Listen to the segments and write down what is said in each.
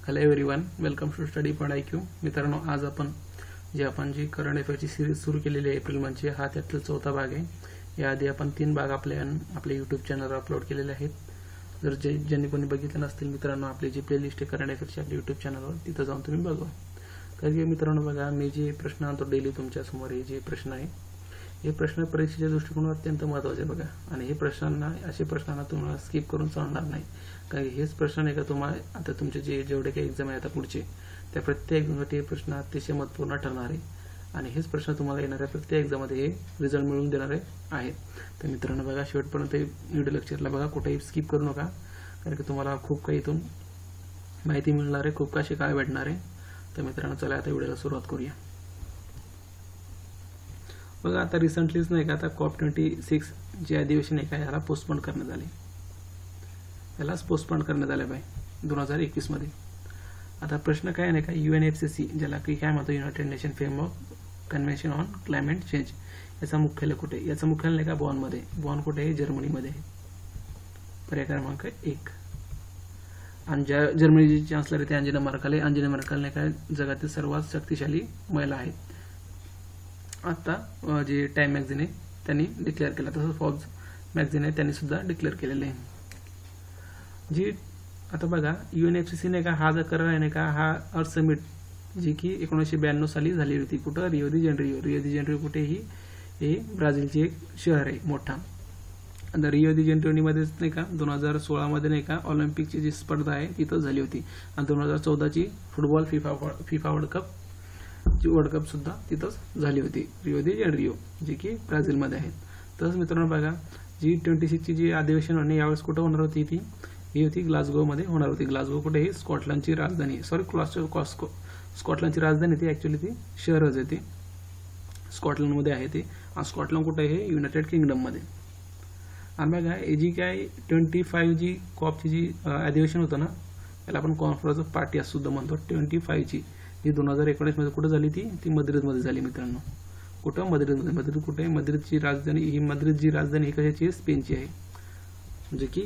Hello everyone, welcome to Study Point IQ. मित्रांनो, आज आपण जी करंट अफेअरची सिरीज सुरू केलेली आहे एप्रिल मंथची, हा त्यातला चौथा भाग आहे. याआधी आपण 3 भाग आपल्या यूट्यूब चॅनलवर अपलोड केलेले आहेत. जर ज्यांनी कोणी बघितले नसतील मित्रांनो, आपली जी प्लेलिस्ट आहे करंट अफेअरची आपल्या यूट्यूब चॅनलवर, तिथं जाऊन तुम्ही बघा. कारण की मित्रांनो बघा, मी जे प्रश्न आणतो डेली तुमच्यासमोर, हे जे प्रश्न आहे हे प्रश्न परीक्षेच्या दृष्टिकोनातून अत्यंत महत्त्वाचे बघा. आणि हे असे प्रश्नांना तुम्हाला स्किप करून चालणार नाही. कारण हेच प्रश्न नाही का तुम्हाला आता तुमचे जेवढे काही एक्झाम आहे आता पुढचे, त्या प्रत्येक एक्झामसाठी हे प्रश्न अतिशय महत्त्वपूर्ण ठरणार आहे. आणि हेच प्रश्न तुम्हाला येणाऱ्या प्रत्येक एक्झाममध्ये हे रिझल्ट मिळवून देणारे आहेत. तर मित्रांनो बघा, शेवटपर्यंत व्हिडिओ लेक्चरला बघा, कुठेही स्किप करू नका. कारण की तुम्हाला खूप काही इथून माहिती मिळणार आहे, खूप काही शिकायला भेटणार आहे. तर मित्रांनो चला आता व्हिडिओला सुरुवात करूया. बघा, आता रिसेंटलीच नाही का, आता COP26 जे अधिवेशन आहे का, याला पोस्टपोन करण्यात आले. यालाच पोस्टपोन करण्यात आले बाय 2021 मध्ये. आता प्रश्न काय नाही का, UNFCCC ज्याला की काय म्हणतो, United Nation Framework Convention on Climate Change, याचा मुख्यालय कुठे? याचं मुख्यालय नाही का बॉनमध्ये. बॉन कुठे आहे? जर्मनीमध्ये आहे. पर्याय क्रमांक 1. आणि जर्मनीची चान्सलर आहे ते अंजेला मर्केल आहे. अंजेला मर्केल नाही का जगातील सर्वात शक्तिशाली महिला आहेत. आता जे टाइम मॅगझिन आहे त्यांनी डिक्लेअर केला, तसंच फॉर्ब्स मॅगझिन आहे त्यांनी सुद्धा डिक्लेअर केलेले आहे. जी आता बघा, UNFCCC नाही का, हा जो करार आहे नाही का, हा अर्थ समिट जी की 1992 साली झाली होती. कुठं? रिओ दी जेनेरियो कुठे? हे ब्राझीलचे एक शहर आहे मोठा. आणि रिओ दी जेनेरियो मध्येच नाही का 2016 मध्ये नाही का ऑलिम्पिकची जी स्पर्धा आहे तिथं झाली होती. आणि 2014ची फुटबॉल फिफा वर्ल्ड कप सुद्धा तिथंच झाली होती, रिओ दी जेनेरियो जी की ब्राझीलमध्ये आहे. तसंच मित्रांनो बघा, G26 ची जी अधिवेशन होणे यावेळेस कुठं होणार होती? ही होती ग्लासगो मध्ये होणार होती. ग्लासगो कुठे? ही स्कॉटलंडची राजधानी, स्कॉटलंडची राजधानी ती ऍक्च्युअली ती शहरच आहे, ती स्कॉटलंडमध्ये आहे ती. आणि स्कॉटलंड कुठे आहे? युनायटेड किंगडम मध्ये. आणि बघा, ही जी काय 25 जी कॉपची जी अधिवेशन होतं ना, याला आपण कॉन्फरन्स ऑफ पार्टी असं सुद्धा म्हणतो. 25 ची जी 2019 मध्ये कुठे झाली ती मद्रिदमध्ये झाली मित्रांनो. कुठं? मद्रिदमध्ये. मद्रिद कुठे आहे? मद्रिदची राजधानी जी राजधानी ही कशाची आहे? स्पेनची आहे, म्हणजे की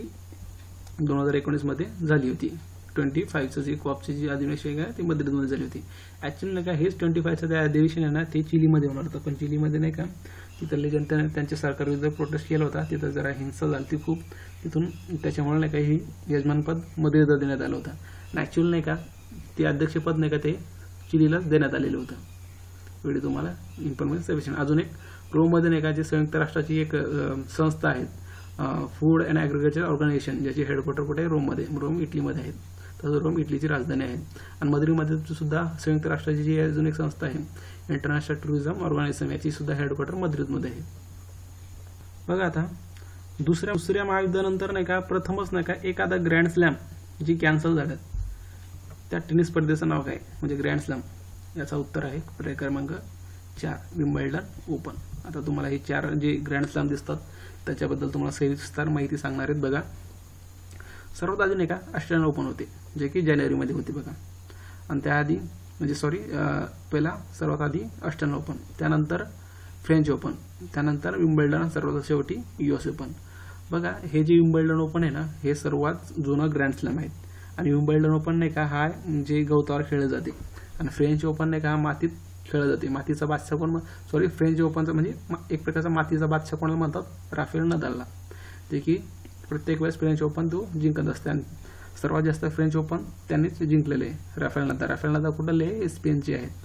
2019 मध्ये झाली होती. 25चं जी कॉपची जी अधिवेशन आहे ती मद्रिदमध्ये झाली होती. ऍक्च्युअली नाही का हेच 25चं ते अधिवेशन आहे ना, ते चिलीमध्ये होणार होतं. पण चिलीमध्ये नाही का तिथले जनतेने त्यांच्या सरकारविरुद्ध प्रोटेस्ट केला होता. तिथं जरा हिंसा झाली ती खूप, तिथून त्याच्यामुळे नाही का ही यजमानपद मद्रिदला देण्यात आलं होतं. ऍक्च्युअली नाही का ते अध्यक्षपद नाही का ते चिलीलाच देण्यात आलेलं होतं. एवढी तुम्हाला इन्फॉर्मेशन सफिशियंट. अजून एक रोममध्ये नाही का, जे संयुक्त राष्ट्राची एक संस्था आहे, फूड अँड ॲग्रिकल्चर ऑर्गनायझेशन, ज्याची हेडक्वार्टर कुठे आहे? रोम इटलीमध्ये आहे. तसं रोम इटलीची राजधानी आहे. आणि मद्रिदमध्ये सुद्धा संयुक्त राष्ट्राची जी अजून एक संस्था आहे, इंटरनॅशनल टुरिझम ऑर्गनायझेशन, याची सुद्धा हेडक्वार्टर मद्रिदमध्ये आहे. बघा, आता दुसऱ्या महायुद्धानंतर नाही का प्रथमच नाही का एखादा ग्रँड स्लॅम जी कॅन्सल झाल्यात, त्या टेनिस स्पर्धेचं नाव काय? म्हणजे ग्रँड स्लॅम. याचा उत्तर आहे पर्याय क्रमांक 4, विम्बल्डन ओपन. आता तुम्हाला हे 4 जे ग्रँड स्लॅम दिसतात त्याच्याबद्दल तुम्हाला सविस्तर माहिती सांगणार आहेत. बघा, सर्वात आधी नाही का ऑस्ट्रेलियन ओपन होते, जे की जानेवारीमध्ये होते बघा. आणि त्याआधी पहिला सर्वात आधी ऑस्ट्रेलियन ओपन, त्यानंतर फ्रेंच ओपन, त्यानंतर विम्बल्डन, सर्वात शेवटी US ओपन. बघा, हे जे विम्बल्डन ओपन आहे ना, हे सर्वात जुनं ग्रँड स्लॅम आहेत. आणि विम्बल्डन ओपन नाही का हा म्हणजे गवतावर खेळले जाते. आणि फ्रेंच ओपन नाही का हा मातीत खेळले जाते. मातीचा बादशाह कोण? फ्रेंच ओपनचा म्हणजे एक प्रकारचा मातीचा बादशाह कोणाला म्हणतात? राफेल नदालला, जे की प्रत्येक वेळेस फ्रेंच ओपन तो जिंकत असते. आणि सर्वात जास्त फ्रेंच ओपन त्यांनीच जिंकलेले आहे, राफेल नदाल कुठले? स्पेनचे आहेत.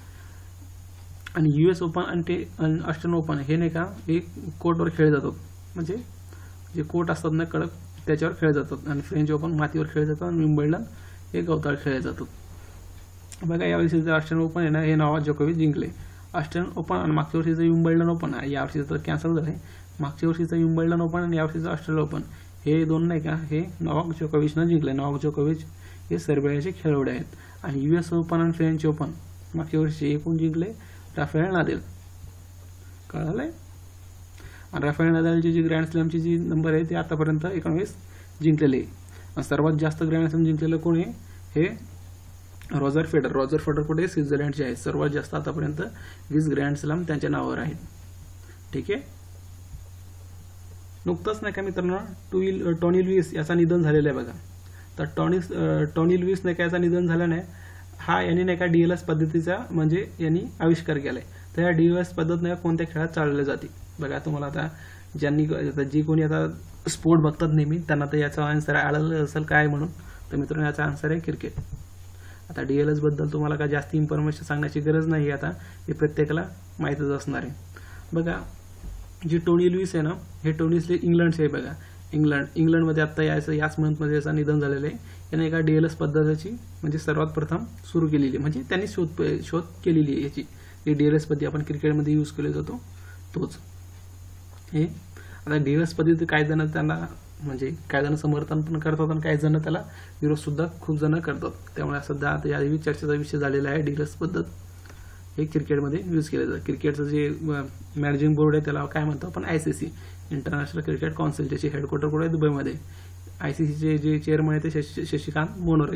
आणि US ओपन आणि ते ऑस्ट्रेलियन ओपन हे नाही का एक कोर्टवर खेळले जातात, म्हणजे जे कोर्ट असतात ना कडक, त्याच्यावर खेळले जातात. आणि फ्रेंच ओपन मातीवर खेळले जातात. आणि विम्बल्डन हे गवतावर खेळले जातात. बघा, यावर्षीचं ऑस्ट्रेलियन ओपन आहे ना, हे नोवाक जोकोविच जिंकले. ऑस्ट्रेलियन ओपन आणि मागच्या वर्षीचं विम्बल्डन ओपन आहे, यावर्षीचं तर कॅन्सल झालंय. मागच्या वर्षीचं विम्बल्डन ओपन आणि यावर्षीचं ऑस्ट्रेलियन ओपन हे दोन नाही का हे नोवाक जोकोविचनं जिंकले. नोवाक जोकोविच हे सर्बियाचे खेळाडू आहेत. आणि US ओपन आणि फ्रेंच ओपन मागच्या वर्षी हे कोण जिंकले? Rafael Nadal. कळालंय? आणि राफेल नदालची जी ग्रँड स्लॅमची जी नंबर आहे ते आतापर्यंत 19 जिंकलेले आहे. आणि सर्वात जास्त ग्रँड स्लॅम जिंकलेलं कोण आहे? हे रॉजर फेडर कुठे? स्वित्झर्लंडचे आहेत. सर्वात जास्त आतापर्यंत 20 ग्रँड स्लॅम त्यांच्या नावावर आहेत. ठीक आहे. नुकतंच नाही का मित्रांनो टोनी लुईस याचा निधन झालेलं आहे बघा. तर टॉनी लुईस नाही का याचं निधन झालं नाही, हा यांनी नाही का DLS पद्धतीचा म्हणजे यांनी आविष्कार केलाय. तर या DLS पद्धत नाही कोणत्या खेळात चालवल्या जाते बघा. तुम्हाला आता जी कोणी आता स्पोर्ट बघतात नेहमी त्यांना तर याचा आन्सर आढळलं असेल काय म्हणून. तर मित्रांनो याचा आन्सर आहे क्रिकेट. आता DLS बद्दल तुम्हाला काय जास्त इन्फॉर्मेशन सांगण्याची गरज नाही, आता हे प्रत्येकाला माहीतच असणार आहे. बघा जे टोनी लुईस आहे ना, हे टोनी लुईस इंग्लंडचे आहे बघा. इंग्लंडमध्ये आता याच मंथमध्ये याचं निधन झालेलं आहे. याने एका DLS पद्धतीची म्हणजे सर्वात प्रथम सुरू केलेली, म्हणजे त्यांनी शोध केलेली आहे याची. ही DLS पद्धती आपण क्रिकेटमध्ये यूज केला जातो तोच हे. आता DLS पद्धती काही जण त्यांना म्हणजे काही जण समर्थन पण करतात आणि काही जण त्याला विरोध सुद्धा खूप जण करतात. त्यामुळे सध्या आता यावेळी चर्चेचा विषय झालेला आहे. DLS पद्धत हे क्रिकेटमध्ये यूज केलं जातं. क्रिकेटचं जे मॅनेजिंग बोर्ड आहे त्याला काय म्हणतो आपण ICC, इंटरनॅशनल क्रिकेट काउन्सिल, ज्याची हेडक्वार्टर कुठे आहे दुबईमध्ये. ICCचे जे चेअरमन आहे ते शशांक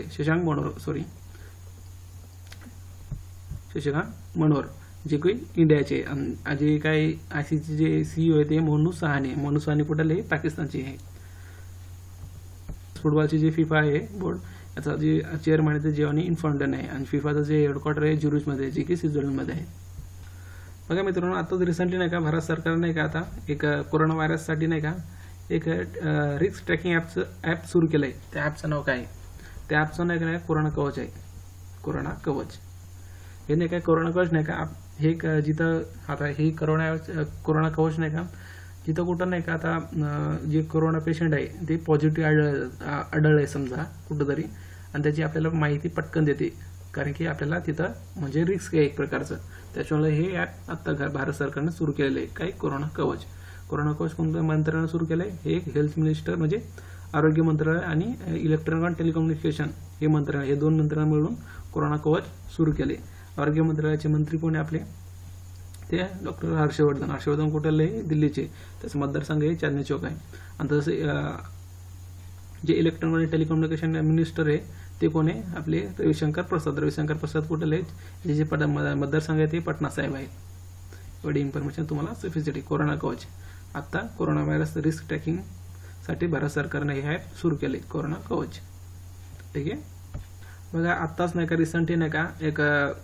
मनोहर जे काही इंडियाचे, जे काही ICC जे CEO आहे ते मोनू साहनी कुठले पाकिस्तानचे आहे. फुटबॉलची जे FIFA आहे बोर्ड याचा जे चेअरमन आहे ते जिओनी इन्फांटन आहे आणि FIFAचं जे हेडक्वार्टर आहे ज्युरिचमध्ये, जे की स्वित्झर्लंडमध्ये आहे. बघा मित्रांनो आताच रिसेंटली नाही का भारत सरकारने नाही का आता एक कोरोना व्हायरससाठी नाही का एक रिस्क ट्रॅकिंग ॲप सुरू केलं आहे. त्या ॲपचं नाव काय आहे? त्या ॲपचं नाही का कोरोना कवच आहे. कोरोना कवच हे नाही काय कोरोना कवच नाही का हे जिथं आता हे कोरोना कवच नाही का जिथं कुठं नाही का आता जे कोरोना पेशंट आहे ते पॉझिटिव्ह आढळलंय समजा कुठंतरी, आणि त्याची आपल्याला माहिती पटकन देते, कारण की आपल्याला तिथं म्हणजे रिस्क आहे एक प्रकारचं. त्याच्यामुळे हे ॲप आता भारत सरकारने सुरू केलेलं आहे. काय कोरोना कवच. कोरोना कवच कोणत्या मंत्रालयाने सुरू केलंय? हे हेल्थ मिनिस्टर म्हणजे आरोग्य मंत्रालय आणि इलेक्ट्रॉनिक आणि टेलिकम्युनिकेशन हे मंत्रालय, हे दोन मंत्रालय मिळून कोरोना कवच सुरू केले. आरोग्य मंत्रालयाचे मंत्री कोण आहे आपले? ते डॉक्टर हर्षवर्धन कुठले? दिल्लीचे. त्याचा मतदारसंघ हे चांदनी चौक आहे. आणि तसे जे इलेक्ट्रॉनिक आणि टेलिकम्युनिकेशन मिनिस्टर आहे ते कोण आहे? आपले रविशंकर प्रसाद कुठले? जे मतदारसंघ आहे ते पटना साहेब आहे. एवढी इन्फॉर्मेशन तुम्हाला सफिशियंट आहे. कोरोना कवच आता कोरोना व्हायरस रिस्क ट्रॅकिंग साठी भारत सरकारने हे ॲप सुरू केले कोरोना कवच. ठीक आहे. बघा आत्ताच नाही का रिसेंटली नाही का एक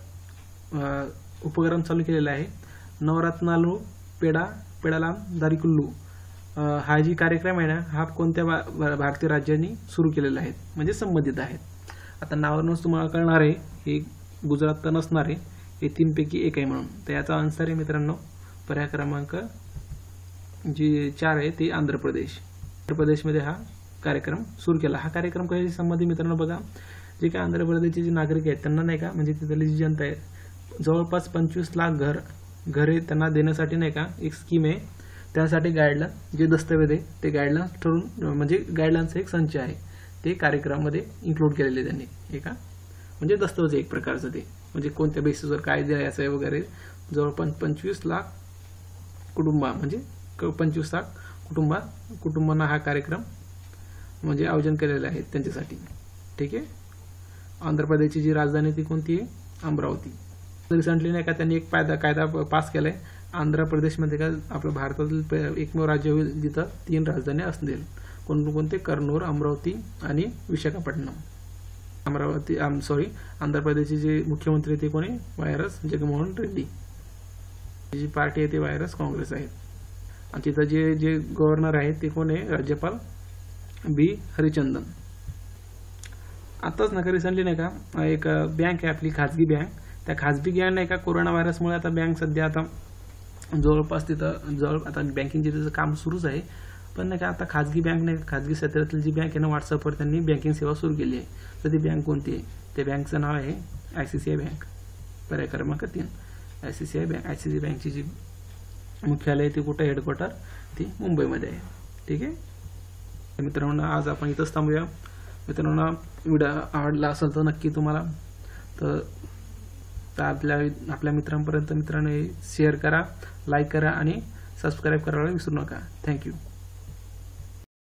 उपक्रम चालू केलेला आहे, नवरत्नालू पेडाला दारिकुल्लू. हा जी कार्यक्रम आहे ना हा कोणत्या भारतीय राज्यांनी सुरू केलेला आहे म्हणजे संबंधित आहेत. आता नावावरूनच तुम्हाला कळणार आहे हे गुजरात तर नसणार आहे, हे 3 पैकी 1 आहे म्हणून. तर याचा आन्सर आहे मित्रांनो पर्याय क्रमांक जी 4 आहे ते आंध्र प्रदेशमध्ये हा कार्यक्रम सुरू केला. हा कार्यक्रम कशाशी संबंधित मित्रांनो बघा, जे काही आंध्र प्रदेशचे जे नागरिक आहेत त्यांना नाही का म्हणजे तिथली जी जनता आहे जवळपास 25 लाख घरे त्यांना देण्यासाठी नाही का एक स्कीम आहे. त्यासाठी गाईडलाईन जे दस्तऐवज आहे ते गाईडलाईन ठरवून म्हणजे गाईडलाईनचा एक संच आहे ते कार्यक्रमामध्ये इन्क्लूड केलेले त्यांनी. हे का म्हणजे दस्तऐवज एक प्रकारचं ते म्हणजे कोणत्या बेसिसवर काय द्यायचं आहे वगैरे. जवळपास 25 लाख कुटुंबा म्हणजे 25 लाख कुटुंबांना हा कार्यक्रम म्हणजे आयोजन केलेलं आहे त्यांच्यासाठी. ठीक आहे. आंध्र प्रदेशची जी राजधानी ती कोणती आहे? अमरावती. रिसेंटली नाही का त्यांनी एक कायदा पास केलाय आंध्र प्रदेशमध्ये का आपल्या भारतातील एकमेव राज्य होईल जिथं 3 राजधान्या असतील. कोणते? कर्नूल, अमरावती आणि विशाखापट्टणम. आंध्र प्रदेशचे जे मुख्यमंत्री ते कोणी? वायरस जगनमोहन रेड्डी. जी पार्टी आहे ते वायरस काँग्रेस आहे. आणि तिथं जे गव्हर्नर आहेत ते कोण आहे? राज्यपाल B हरिचंदन. आताच नका रिसेंटली नाही का एक बँक आहे आपली खाजगी बँक, त्या खाजगी बँक नाही का कोरोना व्हायरसमुळे आता बँक सध्या आता जवळपास तिथं आता बँकिंगचे त्याचं काम सुरूच आहे. पण नाही का आता खाजगी बँक नाही खाजगी क्षेत्रातील जी बँक आहे ना व्हॉट्सअपवर त्यांनी बँकिंग सेवा सुरू केली आहे. तर ती बँक कोणती आहे? त्या बँकचं नाव आहे ICICI बँक. पर्याय क्रमांक 3 ICICI बँक. ICICI बँकची जी मुख्यालय ते कुठे हेडक्वार्टर ती मुंबईमध्ये आहे. ठीक आहे मित्रांनो आज आपण इथंच थांबूया. मित्रांनो व्हिडिओ आवडला असेल तर नक्की तुम्हाला तर आपल्या मित्रांपर्यंत शेअर करा, लाईक करा आणि सबस्क्राईब करायला विसरू नका. थँक्यू.